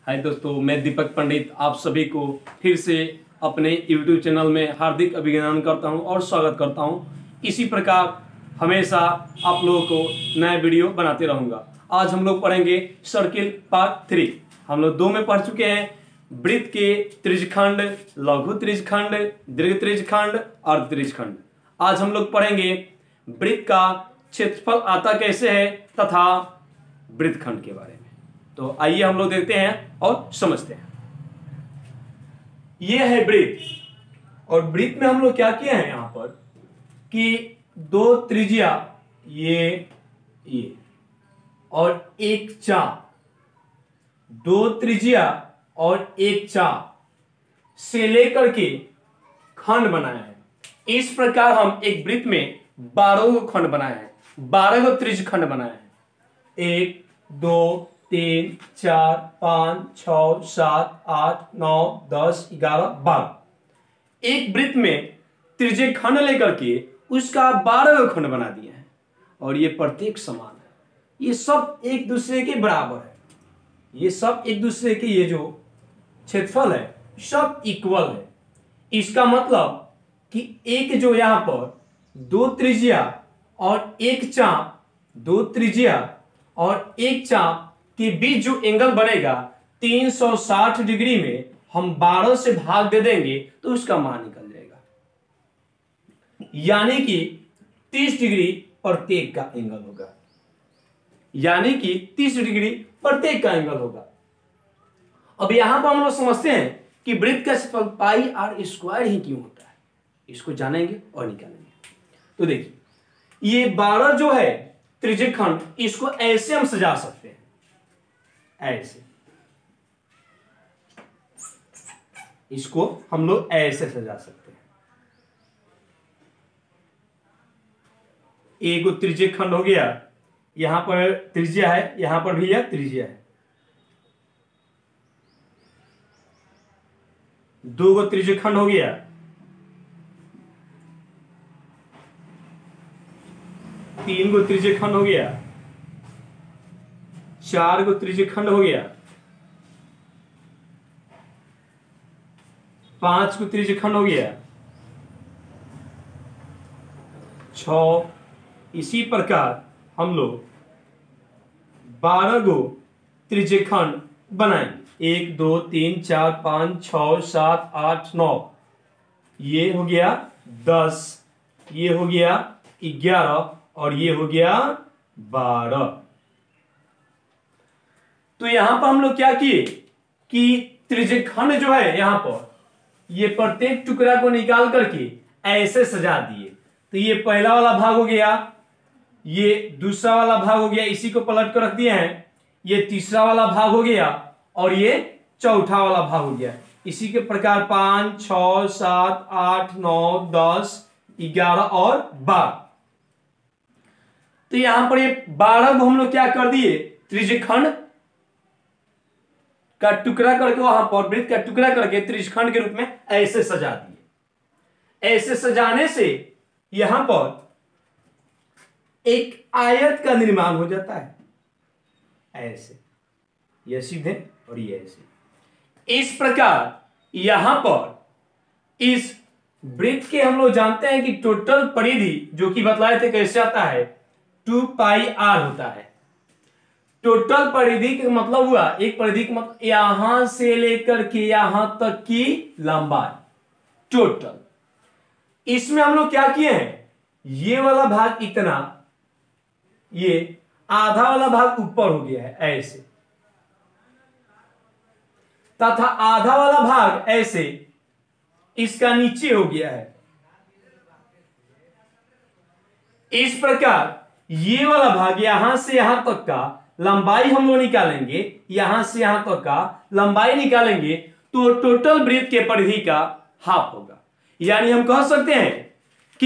हाय दोस्तों, मैं दीपक पंडित आप सभी को फिर से अपने YouTube चैनल में हार्दिक अभिनंदन करता हूं और स्वागत करता हूं। इसी प्रकार हमेशा आप लोगों को नया वीडियो बनाते रहूंगा। आज हम लोग पढ़ेंगे सर्किल पार्ट 3। हम लोग 2 में पढ़ चुके हैं, वृत्त के त्रिज्यखंड, लघु त्रिज्यखंड, दीर्घ त्रिज्यखंड और त्रिज्यखंड। आज हम लोग पढ़ेंगे वृत्त का क्षेत्रफल आता कैसे है तथा वृत्तखंड के बारे में। तो आइए हम लोग देखते हैं और समझते हैं। यह है वृत्त, और वृत्त में हम लोग क्या किए हैं यहां पर कि 2 त्रिज्या ये और एक चाप, 2 त्रिज्या और एक चाप से लेकर के खंड बनाया है। इस प्रकार हम एक वृत्त में 12 खंड बनाए हैं, 12 त्रिज्यखंड बनाए हैं। 1 2 3 4 5 6 7 8 9 10 11 12। एक वृत्त में त्रिज्यखंड लेकर के उसका 12 खंड बना दिए हैं, और ये प्रत्येक समान है। ये सब एक दूसरे के बराबर है, ये सब एक दूसरे के, ये जो क्षेत्रफल है सब इक्वल है। इसका मतलब कि एक जो यहां पर 2 त्रिज्या और एक चाप, 2 त्रिज्या और एक चाप के बीच जो एंगल बनेगा 360 डिग्री में हम 12 से भाग दे देंगे तो उसका मान निकल जाएगा, यानी कि 30 डिग्री प्रत्येक का एंगल होगा, यानी कि 30 डिग्री प्रत्येक का एंगल होगा। अब यहां पर हम लोग समझते हैं कि वृत्त का क्षेत्रफल पाई आर स्क्वायर ही क्यों होता है, इसको जानेंगे और निकालेंगे। तो देखिए, ये 12 जो है त्रिज्यखंड, इसको ऐसे हम सजा सकते हैं, ऐसे इसको हम लोग ऐसे सजा सकते हैं। एक त्रिज्यखंड हो गया, यहां पर त्रिज्या है, यहां पर भी यह त्रिज्या है। 2 त्रिज्यखंड हो गया, 3 त्रिज्यखंड हो गया, 4 त्रिज्यखंड हो गया, 5 त्रिज्यखंड हो गया, 6। इसी प्रकार हम लोग 12 त्रिज्यखंड बनाएंगे। 1 2 3 4 5 6 7 8 9, ये हो गया 10, ये हो गया 11 और ये हो गया 12। तो यहां पर हम लोग क्या किए कि त्रिज्यखंड जो है यहां पर ये प्रत्येक टुकड़ा को निकाल करके ऐसे सजा दिए। तो ये पहला वाला भाग हो गया, ये दूसरा वाला भाग हो गया, इसी को पलट कर रख दिए हैं। ये तीसरा वाला भाग हो गया और ये चौथा वाला भाग हो गया। इसी के प्रकार 5 6 7 8 9 10 11 और 12। तो यहां पर ये 12 को हम लोग क्या कर दिए, त्रिज्यखंड का टुकड़ा करके, वहां पर वृत्त का टुकड़ा करके त्रिज्यखंड के रूप में ऐसे सजा दिए। ऐसे सजाने से यहां पर एक आयत का निर्माण हो जाता है, ऐसे, यह सीधे और ये ऐसे। इस प्रकार यहां पर इस वृत्त के हम लोग जानते हैं कि टोटल परिधि जो कि बतलाए थे कैसे आता है, 2 पाई आर होता है। टोटल परिधि का मतलब हुआ, एक परिधि का मतलब यहां से लेकर के यहां तक की लंबाई टोटल। इसमें हम लोग क्या किए हैं, ये वाला भाग इतना, ये आधा वाला भाग ऊपर हो गया है ऐसे, तथा आधा वाला भाग ऐसे इसका नीचे हो गया है। इस प्रकार ये वाला भाग यहां से यहां तक का लंबाई हम लोग निकालेंगे, यहां से यहां तक का लंबाई निकालेंगे तो टोटल वृत्त के परिधि का हाफ होगा। यानी हम कह सकते हैं कि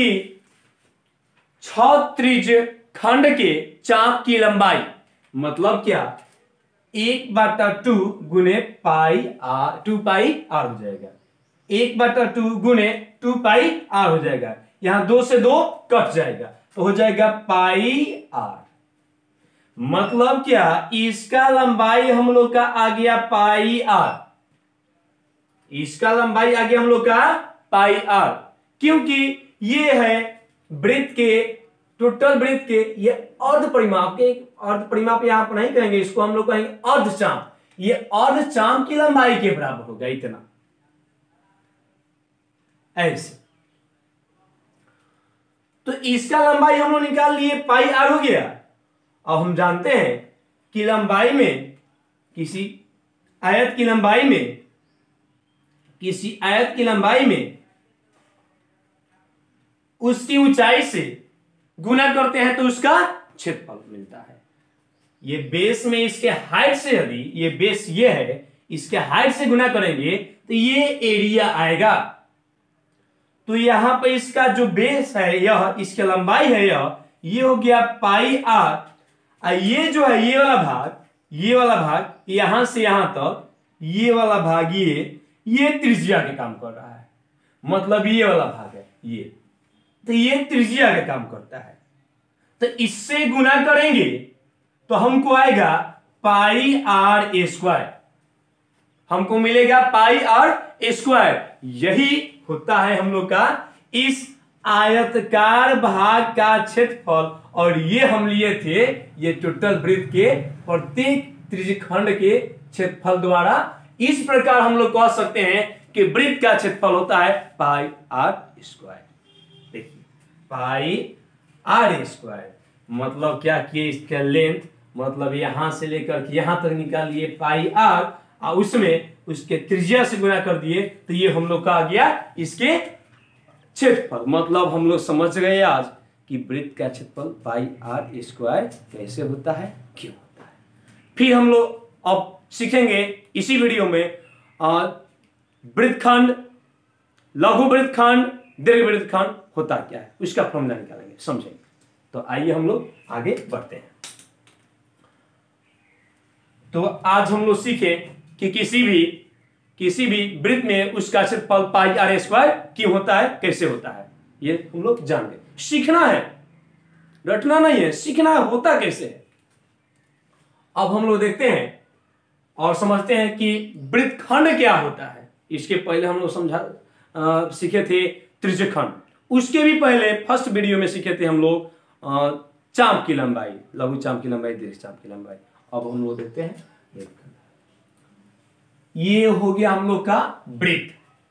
6 त्रिज्यखंड के चाप की लंबाई मतलब क्या, 1/2 गुने पाई आर, 2 पाई आर हो जाएगा। 1/2 गुने 2 पाई आर हो जाएगा। यहां 2 से 2 कट जाएगा तो हो जाएगा पाई आर। मतलब क्या, इसका लंबाई हम लोग का आ गया पाई आर, इसका लंबाई आ गया हम लोग का पाई आर, क्योंकि ये है वृत्त के, टोटल वृत्त के, ये अर्ध परिमाप के, अर्ध परिमाप यहां पर नहीं कहेंगे इसको, हम लोग कहेंगे अर्धचाम, ये अर्धचाम की लंबाई के बराबर होगा, इतना ऐसे। तो इसका लंबाई हम लोग निकाल लिए, पाई आर हो गया। अब हम जानते हैं कि लंबाई में, किसी आयत की लंबाई में, किसी आयत की लंबाई में उसकी ऊंचाई से गुना करते हैं तो उसका क्षेत्रफल मिलता है। ये बेस में इसके हाइट से, यदि ये बेस ये है, इसके हाइट से गुना करेंगे तो ये एरिया आएगा। तो यहां पे इसका जो बेस है यह, इसकी लंबाई है यह, ये हो गया पाई आर, ये जो है ये वाला भाग, ये वाला भाग यहां से यहां तक, ये वाला भाग ये त्रिज्या के काम कर रहा है, मतलब ये वाला भाग है ये, तो ये त्रिज्या का काम करता है। तो इससे गुना करेंगे तो हमको आएगा पाई आर ए स्क्वायर, हमको मिलेगा पाई आर ए स्क्वायर। यही होता है हम लोग का इस आयतकार भाग का क्षेत्रफल, और ये हम लिए थे ये टोटल वृत्त के प्रत्येक त्रिज्यखंड के क्षेत्रफल द्वारा। इस प्रकार हम लोग कह सकते हैं कि वृत्त का क्षेत्रफल होता है पाई आर स्क्वायर। देखिए पाई आर स्क्वायर मतलब क्या किए, इसका लेंथ मतलब यहां से लेकर के यहां तक निकाल लिए पाई आर, और उसमें उसके त्रिज्या से गुना कर दिए, तो ये हम लोग का आ गया इसके क्षेत्रफल। मतलब हम लोग समझ गए आज कि वृत्त का क्षेत्रफल पाई आर स्क्वायर कैसे होता है, क्यों होता है। फिर हम लोग अब सीखेंगे इसी वीडियो में वृत्तखंड, लघु वृत्तखंड, दीर्घ वृत्तखंड होता क्या है, उसका फॉर्मूला निकालेंगे, समझेंगे। तो आइए हम लोग आगे बढ़ते हैं। तो आज हम लोग सीखे कि किसी भी वृत्त में उसका क्षेत्रफल पाई आर स्क्वायर क्यों होता है, कैसे होता है, ये हम लोग जान गए। सीखना है, रटना नहीं है, सीखना है होता कैसे है। अब हम लोग देखते हैं और समझते हैं कि वृत्तखंड क्या होता है। इसके पहले हम लोग सीखे थे त्रिज्यखंड, उसके भी पहले फर्स्ट वीडियो में सीखे थे हम लोग चाप की लंबाई, लघु चाप की लंबाई, दीर्घ चाप की लंबाई। अब हम लोग देखते हैं वृत्तखंड। ये हो गया हम लोग का वृत्त।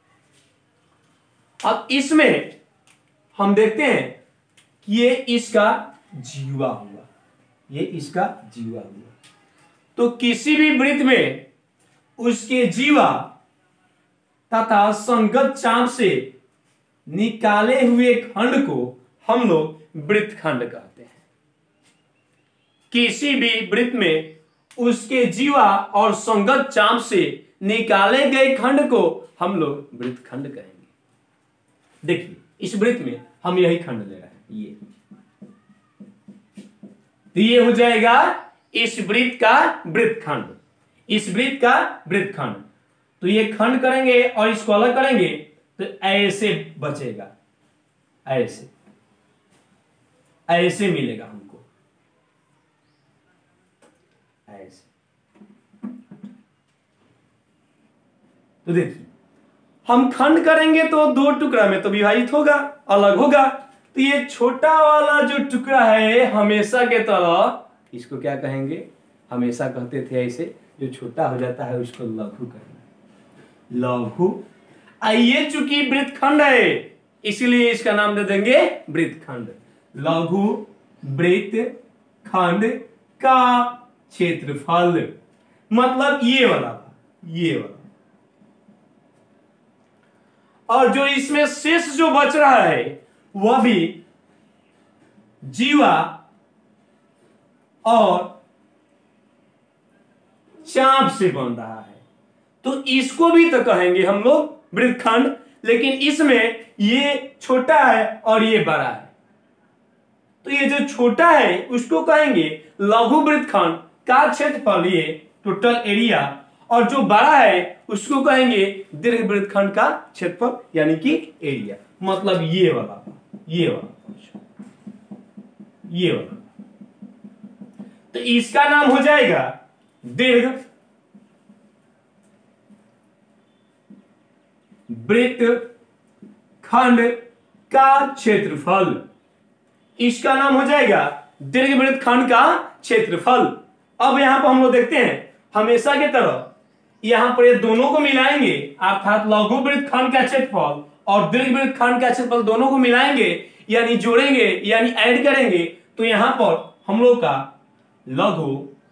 अब इसमें हम देखते हैं कि ये इसका जीवा हुआ, ये इसका जीवा हुआ। तो किसी भी वृत्त में उसके जीवा तथा संगत चाप से निकाले हुए खंड को हम लोग वृत्तखंड कहते हैं। किसी भी वृत्त में उसके जीवा और संगत चाप से निकाले गए खंड को हम लोग वृत्तखंड कहेंगे। देखिए इस वृत्त में हम यही खंड ले रहे हैं, ये, तो ये हो जाएगा इस वृत्त का वृत्तखंड, इस वृत्त का वृत्तखंड। तो ये खंड करेंगे और इसको अलग करेंगे तो ऐसे बचेगा, ऐसे ऐसे मिलेगा हमको, ऐसे। तो देखिए हम खंड करेंगे तो दो टुकड़ा में तो विभाजित होगा, अलग होगा। तो ये छोटा वाला जो टुकड़ा है हमेशा के तरह, इसको क्या कहेंगे, हमेशा कहते थे ऐसे, जो छोटा हो जाता है उसको लघु कहना, लघु। ये चूंकि वृत्तखंड है इसलिए इसका नाम दे देंगे वृत्तखंड। लघु वृत्तखंड का क्षेत्रफल मतलब ये वाला, ये वाला। और जो इसमें शेष जो बच रहा है वह भी जीवा और चाप से बन रहा है, तो इसको भी तो कहेंगे हम लोग वृत्तखंड। लेकिन इसमें ये छोटा है और ये बड़ा है, तो ये जो छोटा है उसको कहेंगे लघु वृत्तखंड का क्षेत्रफल, ये टोटल एरिया, और जो बड़ा है उसको कहेंगे दीर्घ वृत्तखंड का क्षेत्रफल यानी कि एरिया। मतलब ये वाला, ये वाला, ये वाला। तो इसका नाम हो जाएगा दीर्घ वृत्तखंड का क्षेत्रफल। इसका नाम हो जाएगा दीर्घ वृत्तखंड का क्षेत्रफल। अब यहां पर हम लोग देखते हैं हमेशा की तरह यहां पर ये दोनों को मिलाएंगे, अर्थात लघु वृत्तखंड का क्षेत्रफल और दीर्घ वृत्तखंड का क्षेत्रफल दोनों को मिलाएंगे, यानी जोड़ेंगे, यानी ऐड करेंगे, तो यहां पर हम लोग का लघु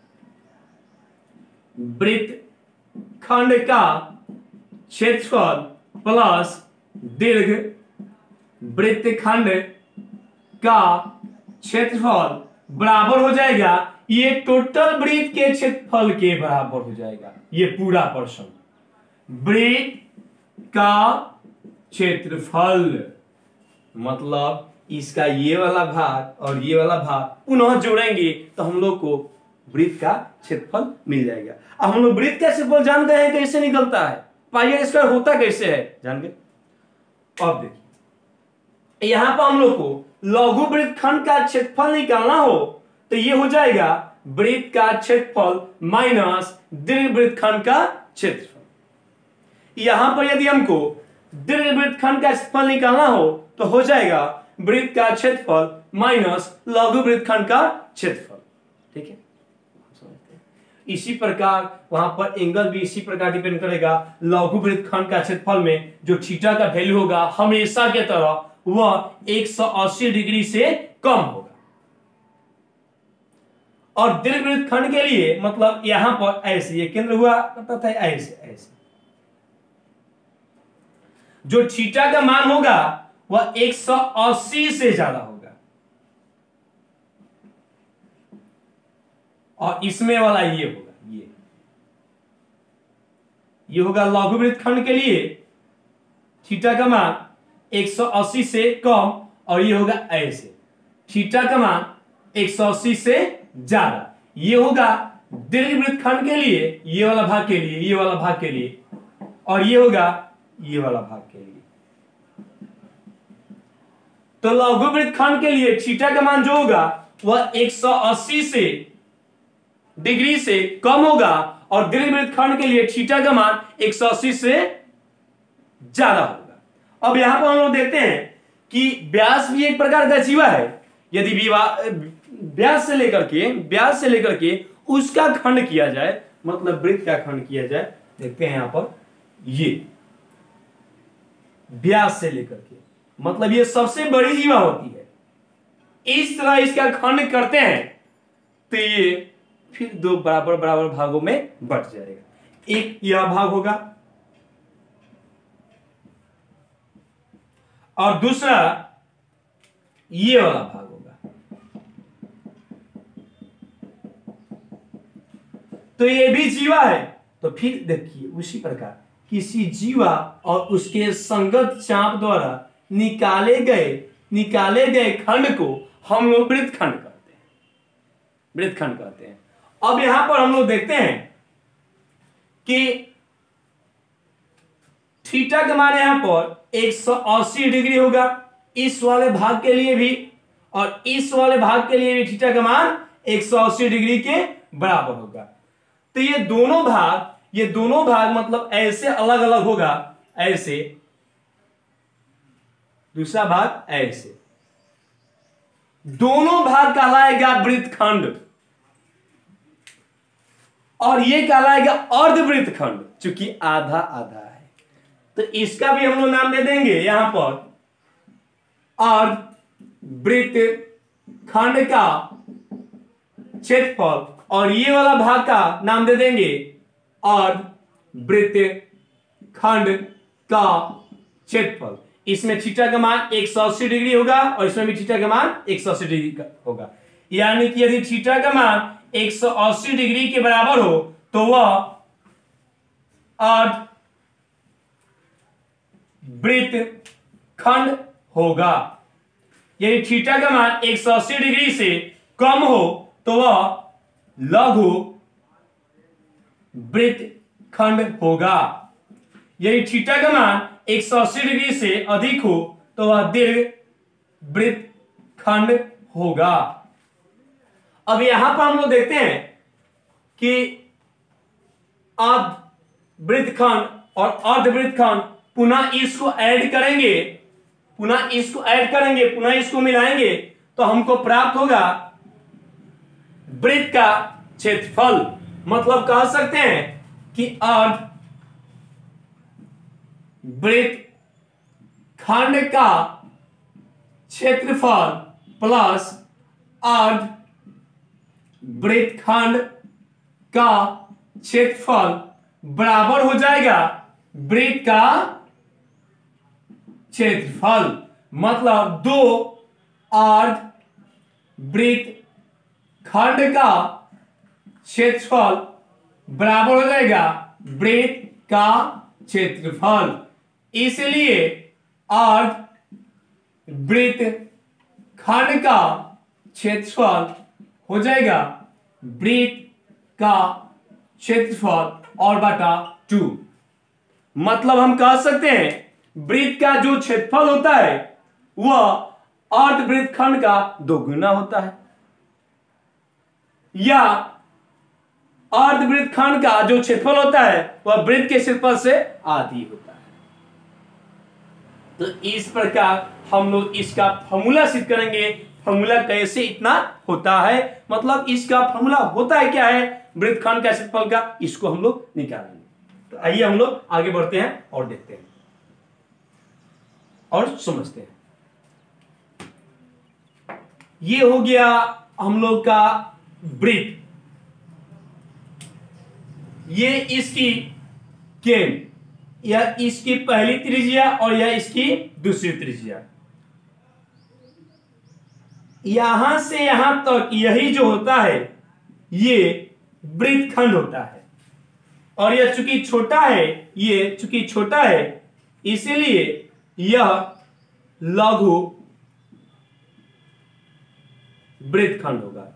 वृत्तखंड का क्षेत्रफल प्लस दीर्घ वृत्तखंड का क्षेत्रफल बराबर हो जाएगा ये टोटल वृत्त के क्षेत्रफल के बराबर हो जाएगा। ये पूरा पोर्शन वृत्त का क्षेत्रफल, मतलब इसका ये वाला भाग और ये वाला भाग पुनः जोड़ेंगे तो हम लोग को वृत्त का क्षेत्रफल मिल जाएगा। अब हम लोग वृत्त का क्षेत्रफल जान गए हैं कैसे निकलता है, पाई स्क्वायर होता कैसे है जान गए। अब देखिए यहां पर हम लोग को लघु वृत्तखंड का क्षेत्रफल निकालना हो तो ये हो जाएगा वृत्त का क्षेत्रफल माइनस दीर्घ वृत्तखंड का क्षेत्रफल। यहां पर यदि हमको दीर्घ वृत्तखंड का क्षेत्रफल निकालना हो तो हो जाएगा वृत्त का क्षेत्रफल माइनस लघु वृत्तखंड का क्षेत्रफल। ठीक है, इसी प्रकार वहां पर एंगल भी इसी प्रकार डिपेंड करेगा। लघु वृत्तखंड का क्षेत्रफल में जो थीटा का वैल्यू होगा हमेशा के तरह वह 180 डिग्री से कम होगा, और दीर्घ वृत्तखंड के लिए मतलब यहां पर ऐसे ये केंद्र हुआ करता था, ऐसे ऐसे जो थीटा का मान होगा वह 180 से ज्यादा होगा, और इसमें वाला ये होगा, ये होगा लघु वृत्तखंड के लिए थीटा का मान 180 से कम, और ये होगा ऐसे थीटा का मान 180 से ज्यादा। ये होगा दीर्घ वृत्तखंड के लिए, ये वाला भाग के लिए, ये वाला भाग के लिए, और ये होगा ये वाला भाग के लिए। तो लघु वृत्तखंड के लिए थीटा का मान जो होगा वह 180 से डिग्री से कम होगा, और दीर्घ वृत्तखंड के लिए थीटा का मान 180 से ज्यादा होगा। अब यहां पर हम लोग देखते हैं कि व्यास भी एक प्रकार का जीवा है। यदि व्यास से लेकर के उसका खंड किया जाए, मतलब वृत्त का खंड किया जाए, देखते हैं यहां पर ये व्यास से लेकर के, मतलब ये सबसे बड़ी जीवा होती है, इस तरह इसका खंड करते हैं तो ये फिर दो बराबर बराबर भागों में बट जाएगा। एक यह भाग होगा और दूसरा ये वाला भाग होगा। तो ये भी जीवा है, तो फिर देखिए उसी प्रकार किसी जीवा और उसके संगत चाप द्वारा निकाले गए खंड को हम लोग वृत्तखंड कहते हैं। अब यहां पर हम लोग देखते हैं कि थीटा का मान यहां पर 180 डिग्री होगा इस वाले भाग के लिए भी, और इस वाले भाग के लिए भी थीटा का मान 180 डिग्री के बराबर होगा। तो ये दोनों भाग मतलब ऐसे अलग अलग होगा, ऐसे दूसरा भाग ऐसे, दोनों भाग कहलाएगा वृत्तखंड, और ये कहलाएगा अर्धवृत्तखंड, चूंकि आधा आधा है। तो इसका भी हम लोग नाम दे देंगे यहां पर अर्धवृत्तखंड का क्षेत्रफल, और ये वाला भाग का नाम दे देंगे अर्धवृत्तखंड का क्षेत्रफल। इसमें थीटा का मान 180 डिग्री होगा और इसमें भी थीटा का मान 180 डिग्री का होगा, यानी कि यदि थीटा का मान 180 डिग्री के बराबर हो तो वह अर्धवृत्तखंड होगा। यदि थीटा का मान 180 डिग्री से कम हो तो वह लघु वृत्तखंड होगा। यदि थीटा का मान 180 डिग्री से अधिक हो तो वह दीर्घ वृत्तखंड होगा। अब यहां पर हम लोग देखते हैं कि अर्धवृत्तखंड और अर्धवृत्तखंड पुनः इसको ऐड करेंगे, पुनः इसको मिलाएंगे तो हमको प्राप्त होगा वृत्त का क्षेत्रफल। मतलब कह सकते हैं कि अर्धवृत्तखंड का क्षेत्रफल प्लस अर्धवृत्तखंड का क्षेत्रफल बराबर हो जाएगा वृत्त का क्षेत्रफल। मतलब दो अर्धवृत्तखंड का क्षेत्रफल बराबर हो जाएगा वृत्त का क्षेत्रफल। इसलिए अर्धवृत्तखंड का क्षेत्रफल हो जाएगा वृत्त का क्षेत्रफल और बटा 2। मतलब हम कह सकते हैं वृत्त का जो क्षेत्रफल होता है वह अर्धवृत्तखंड का 2 गुना होता है, या अर्धवृत्तखंड का जो क्षेत्रफल होता है वह वृत्त के क्षेत्रफल से आधी होता है। तो इस प्रकार हम लोग इसका फॉर्मूला सिद्ध करेंगे। फॉर्मूला कैसे इतना होता है, मतलब इसका फॉर्मूला होता है क्या है वृत्तखंड का क्षेत्रफल का, इसको हम लोग निकालेंगे। तो आइए हम लोग आगे बढ़ते हैं और देखते हैं और समझते हैं। ये हो गया हम लोग का वृत्त, ये इसकी केंद्र, यह इसकी पहली त्रिज्या और यह इसकी दूसरी त्रिज्या। यहां से यहां तक यही जो होता है ये वृत्तखंड होता है, और यह चूंकि छोटा है, ये चूंकि छोटा है इसीलिए यह लघु वृत्तखंड होगा।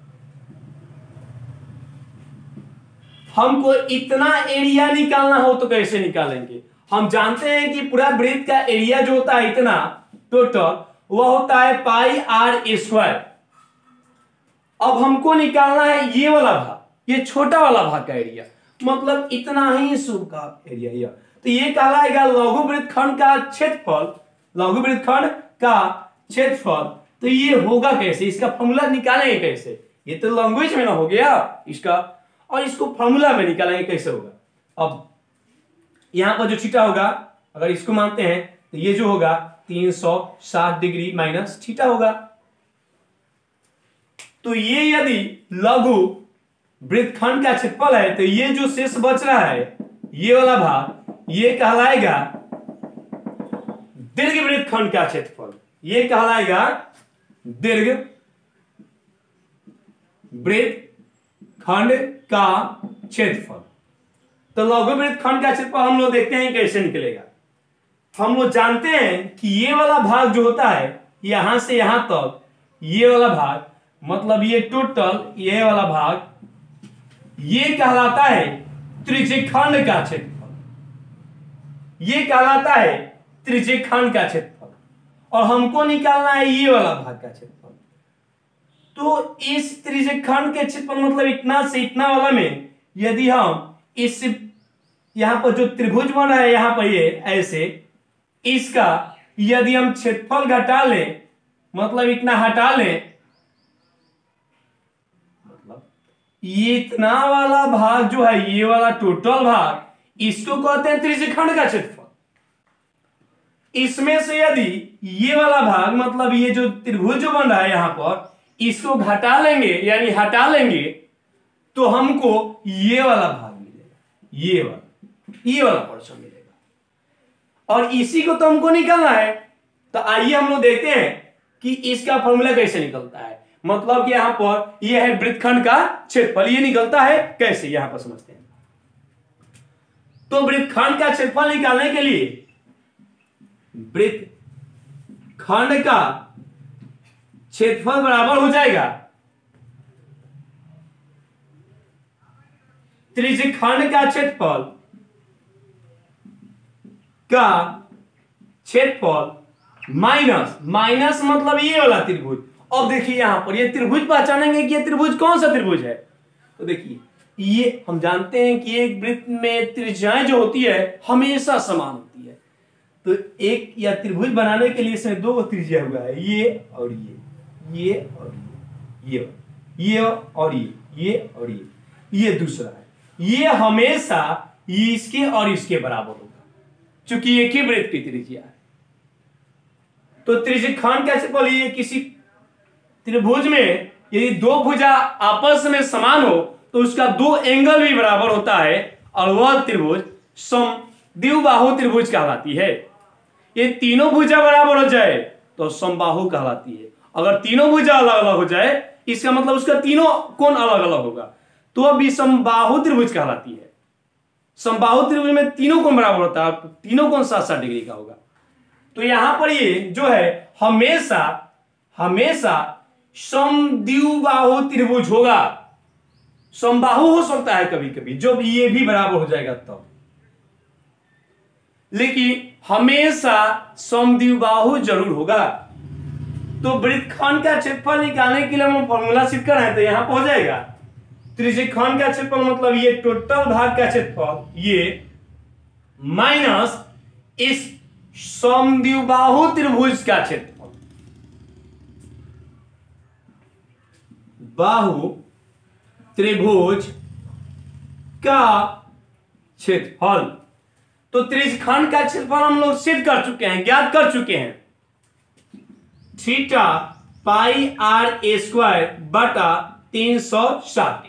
हमको इतना एरिया निकालना हो तो कैसे निकालेंगे? हम जानते हैं कि पूरा वृत्त का एरिया जो होता है इतना टोटल वह होता है पाई आर स्क्वायर। अब हमको निकालना है ये वाला भाग, ये छोटा वाला भाग का एरिया, मतलब इतना ही सूब का एरिया यह। तो ये कहलाएगा लघु वृत्तखंड का क्षेत्रफल, लघु वृत्तखंड का क्षेत्रफल। तो ये होगा कैसे, इसका फॉर्मूला निकालेंगे कैसे? ये तो लैंग्वेज में ना हो गया इसका, और इसको फॉर्मूला में निकालेंगे कैसे होगा। अब यहां पर जो थीटा होगा अगर इसको मानते हैं तो ये जो होगा 360 डिग्री माइनस थीटा होगा। तो ये यदि लघु वृत्तखंड का क्षेत्रफल है तो ये जो शेष बच रहा है ये वाला भाग ये कहलाएगा दीर्घ वृत्तखंड का क्षेत्रफल, ये कहलाएगा दीर्घ वृत्तखंड का क्षेत्रफल। तो लघु वृत्तखंड का क्षेत्रफल हम लोग देखते हैं कैसे निकलेगा। हम लोग जानते हैं कि ये वाला भाग जो होता है यहां से यहां तक, ये वाला भाग मतलब ये टोटल ये वाला भाग ये कहलाता है त्रिज्यखंड का क्षेत्रफल, ये कहलाता है त्रिज्यखंड का क्षेत्रफल, और हमको निकालना है ये वाला भाग का क्षेत्रफल। तो इस त्रिज्यखंड के क्षेत्रफल मतलब इतना से इतना वाला में यदि हम इस यहां पर जो त्रिभुज बना है यहां पर ये ऐसे, इसका यदि हम क्षेत्रफल घटा लें मतलब इतना हटा लें, मतलब ये इतना वाला भाग जो है ये वाला टोटल भाग इसको कहते हैं त्रिज्यखंड का क्षेत्रफल। इसमें से यदि ये वाला भाग मतलब ये जो त्रिभुज जो बन रहा है यहां पर इसको घटा लेंगे यानी हटा लेंगे तो हमको ये वाला भाग मिलेगा, ये वाला पोर्शन मिलेगा, और इसी को तो हमको निकालना है। तो आइए हम लोग देखते हैं कि इसका फॉर्मूला कैसे निकलता है। मतलब कि यहां पर यह है वृत्तखंड का क्षेत्रफल, ये निकलता है कैसे यहां पर समझते हैं। तो वृत्तखंड का क्षेत्रफल निकालने के लिए वृत्तखंड का क्षेत्रफल बराबर हो जाएगा त्रिज्यखंड का क्षेत्रफल माइनस मतलब ये वाला त्रिभुज, अब देखिए यहां पर ये त्रिभुज पहचानेंगे कि ये त्रिभुज कौन सा त्रिभुज है। तो देखिए ये हम जानते हैं कि एक वृत्त में त्रिज्याएं जो होती है हमेशा समान होती है। तो एक या त्रिभुज बनाने के लिए इसमें दो त्रिज्या हुआ है, ये और ये और ये और ये और ये दूसरा है। ये हमेशा इसके और इसके बराबर होगा क्योंकि एक ही वृत्त की त्रिज्या है। तो त्रिज्यखंड कैसे बोलिए, किसी त्रिभुज में यदि दो भुजा आपस में समान हो तो उसका दो एंगल भी बराबर होता है और वह त्रिभुज समद्विबाहु त्रिभुज कहलाती है। ये तीनों भुजा बराबर हो जाए तो समबाहु कहलाती है। अगर तीनों भुजा अलग अलग हो जाए इसका मतलब उसका तीनों कोण अलग अलग होगा तो वह विषमबाहु त्रिभुज कहलाती है। समबाहु त्रिभुज में तीनों कोण बराबर होता है, तीनों कोण 60-60 डिग्री का होगा। तो यहां पर ये जो है हमेशा हमेशा समद्विबाहु त्रिभुज होगा। समबाहु हो सकता है कभी कभी जब ये भी बराबर हो जाएगा तब, लेकिन हमेशा समद्विबाहु जरूर होगा। तो वृत्तखंड का क्षेत्रफल निकालने के लिए हम फॉर्मूला सीख कर हैं तो यहां पर हो जाएगा त्रिज्यखंड का क्षेत्रफल मतलब ये टोटल भाग का क्षेत्रफल ये माइनस इस समद्विबाहु त्रिभुज का क्षेत्रफल, बाहु त्रिभुज का क्षेत्रफल। तो त्रिज्यखंड का क्षेत्रफल हम लोग सिद्ध कर चुके हैं, ज्ञात कर चुके हैं, theta pi R A square बटा 360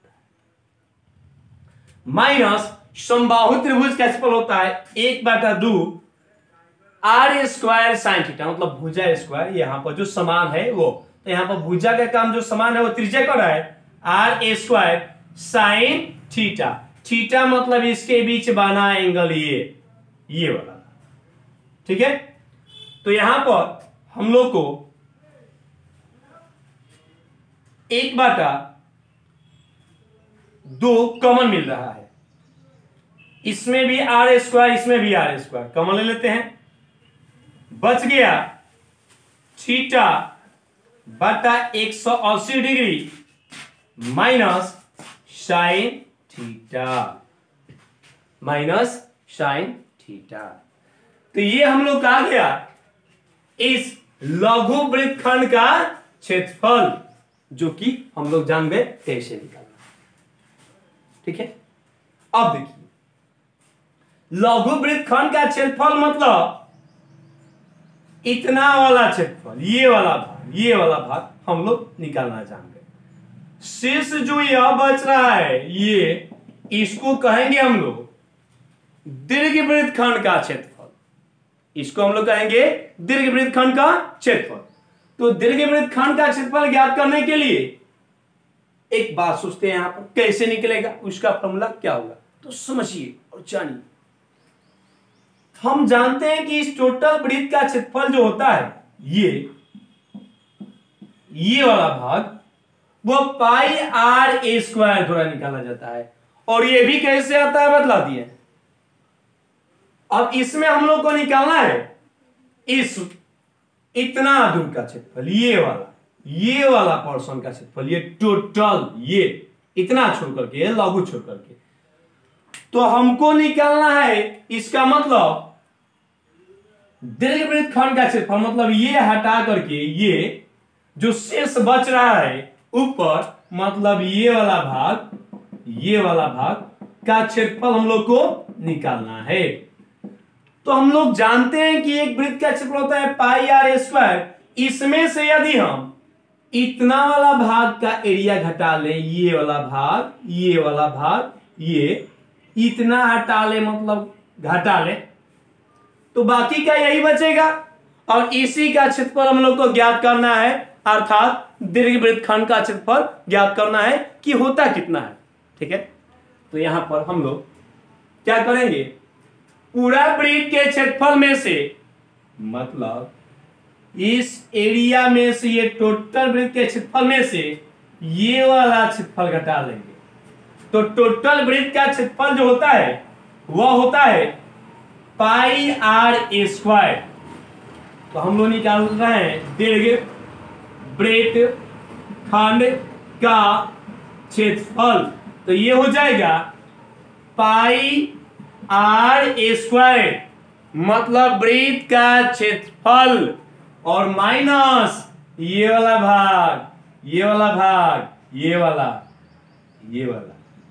माइनस समबाहु त्रिभुज का क्षेत्रफल होता है 1/2 आर स्क्वायर साइन थीटा, मतलब भुजा स्क्वायर यहां पर जो समान है वो, तो यहां पर भुजा का काम जो समान है वो त्रिज्या कर रहा है R square sine theta. Theta मतलब इसके बीच बना एंगल ये वाला, ठीक है। तो यहां पर हम लोग को 1/2 कॉमन मिल रहा है, इसमें भी आर स्क्वायर इसमें भी आर स्क्वायर कॉमन ले लेते हैं, बच गया थीटा बटा 180 डिग्री माइनस साइन थीटा। तो ये हम लोग कहा गया इस लघु वृत्तखंड का क्षेत्रफल जो कि हम लोग जान गए कैसे निकालना, ठीक है। अब देखिए लघु वृत्तखंड का क्षेत्रफल मतलब इतना वाला क्षेत्रफल, ये वाला भाग हम लोग निकालना जान गए। शेष जो यह बच रहा है ये इसको कहेंगे हम लोग दीर्घ वृत्तखंड का क्षेत्रफल, इसको हम लोग कहेंगे दीर्घ वृत्तखंड का क्षेत्रफल। तो दीर्घ वृत्तखंड का क्षेत्रफल ज्ञात करने के लिए एक बात सोचते हैं यहां पर कैसे निकलेगा, उसका फॉर्मूला क्या होगा, तो समझिए और जानिए। हम जानते हैं कि इस टोटल वृत्त का क्षेत्रफल जो होता है ये वाला भाग वो पाई आर ए स्क्वायर द्वारा निकाला जाता है, और ये भी कैसे आता है बतला दिए। अब इसमें हम लोग को निकालना है इस इतना दूर का क्षेत्रफल, ये वाला पोर्शन का क्षेत्रफल, ये टोटल ये इतना छोड़ करके लघु छोड़ करके, तो हमको निकालना है इसका मतलब दीर्घ वृत्तखंड का क्षेत्रफल, मतलब ये हटा करके ये जो शेष बच रहा है ऊपर, मतलब ये वाला भाग का क्षेत्रफल हम लोग को निकालना है। तो हम लोग जानते हैं कि एक वृत्त का क्षेत्रफल होता है पाई आर स्क्वायर, इसमें से यदि हम इतना वाला भाग का एरिया घटा लें, ये वाला भाग ये इतना हटा ले मतलब घटा ले, तो बाकी का यही बचेगा, और इसी का क्षेत्रफल हम लोग को ज्ञात करना है, अर्थात दीर्घ वृत्तखंड का क्षेत्रफल ज्ञात करना है कि होता कितना है, ठीक है। तो यहां पर हम लोग क्या करेंगे, पूरा वृत्त के क्षेत्रफल में से, मतलब इस एरिया में से, ये टोटल वृत्त के क्षेत्रफल में से ये वाला क्षेत्रफल घटा लेंगे। तो टोटल वृत्त का क्षेत्रफल जो होता है वह होता है पाई आर ए स्क्वायर। तो हम लोग निकाल रहे हैं वृत्तखंड का क्षेत्रफल। तो ये हो जाएगा पाई आर स्क्वायर, मतलब वृत्त का क्षेत्रफल, और माइनस ये वाला भाग, ये वाला भाग, ये वाला, ये वाला,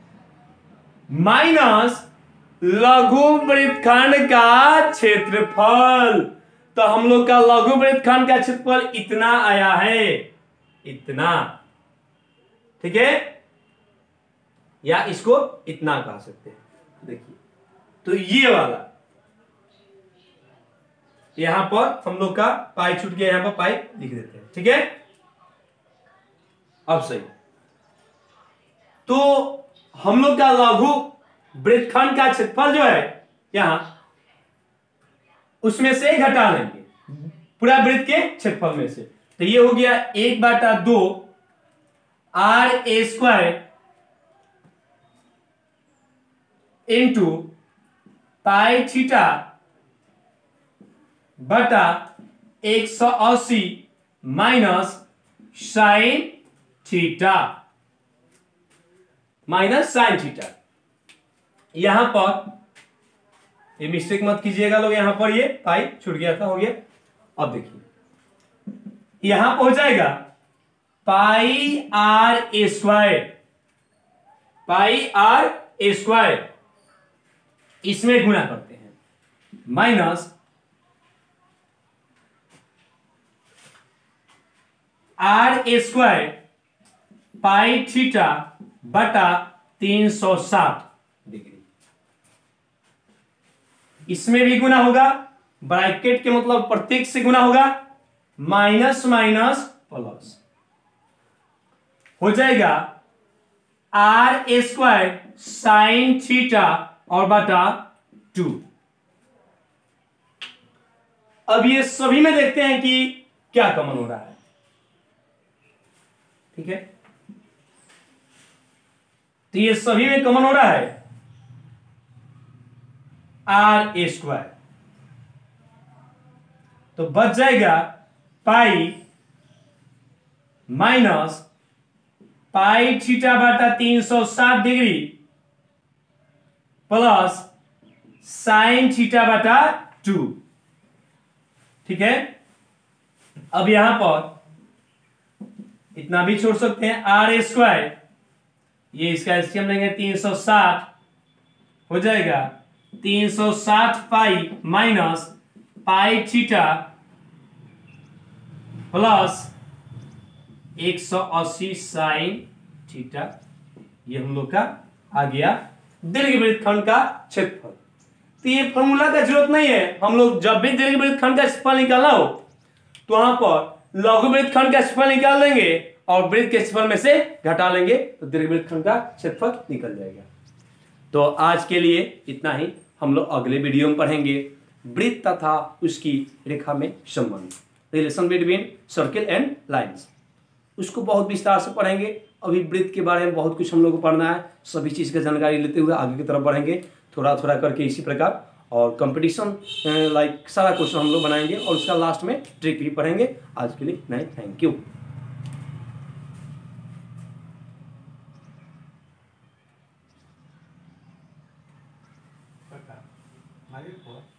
माइनस लघु वृत्तखंड का क्षेत्रफल। तो हम लोग का लघु वृत्तखंड का क्षेत्रफल इतना आया है, इतना, ठीक है, या इसको इतना कह सकते हैं। देखिए, तो ये वाला यहां पर हम लोग का पाई छूट गया, यहां पर पाई लिख देते हैं, ठीक है। अब सही, तो हम लोग का लघु वृत्तखंड का क्षेत्रफल जो है यहां, उसमें से घटा लेंगे पूरा वृत्त के क्षेत्रफल में से। तो ये हो गया 1/2 R A square into pi theta बटा 180 minus sine theta, minus sine theta. यहां पर ये मिस्टेक मत कीजिएगा लोग, यहां पर ये पाई छूट गया था, हो गया। अब देखिए यहां पर हो जाएगा pi R A square, pi R A square, इसमें गुणा करते हैं, minus R A square pi theta बटा 360 डिग्री, इसमें भी गुना होगा, ब्रैकेट के मतलब प्रत्येक से गुना होगा, माइनस माइनस प्लस हो जाएगा R A square sine theta और बटा 2। अब ये सभी में देखते हैं कि क्या कॉमन हो रहा है, ठीक है। तो ये सभी में कॉमन हो रहा है आर ए स्क्वायर, तो बच जाएगा पाई माइनस पाई थीटा बटा 360 डिग्री प्लस साइन थीटा बटा 2, ठीक है। अब यहां पर इतना भी छोड़ सकते हैं, आर ए स्क्वायर, ये इसका एलसीएम लेंगे 360 हो जाएगा 360 pi minus pi theta plus 180 sine theta, ये हम लोग का आ गया दीर्घ वृत्तखंड का क्षेत्रफल। तो ये फॉर्मूला का जरूरत नहीं है, हम लोग जब भी दीर्घ वृत्तखंड का क्षेत्रफल निकालना हो तो वहां पर लघु वृत्तखंड का क्षेत्रफल निकाल लेंगे और वृत्त के क्षेत्रफल में से घटा लेंगे, तो दीर्घ वृत्तखंड का क्षेत्रफल निकल जाएगा। तो आज के लिए इतना ही, हम लोग अगले वीडियो में पढ़ेंगे वृत्त तथा उसकी रेखा में संबंध, relation between circle and lines, उसको बहुत विस्तार से पढ़ेंगे। अभी वृत्त के बारे में बहुत कुछ हम लोग को पढ़ना है, सभी चीज़ का जानकारी लेते हुए आगे की तरफ बढ़ेंगे थोड़ा थोड़ा करके इसी प्रकार, और कंपटीशन लाइक सारा क्वेश्चन हम लोग बनाएंगे और उसका लास्ट में ट्रिक भी पढ़ेंगे। आज के लिए नहीं, थैंक यू।